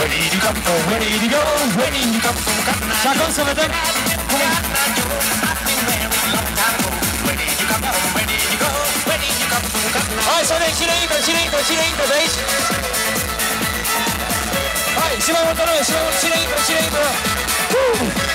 Și acum să vedem cum... Hai să vedem cine intră de aici. Hai, și mai multă lume, cine intră.